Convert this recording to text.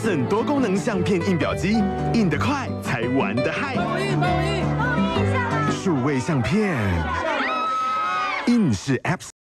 森多功能相片印表机，印得快才玩得嗨。 帮我印下来。 数位相片，印是 App。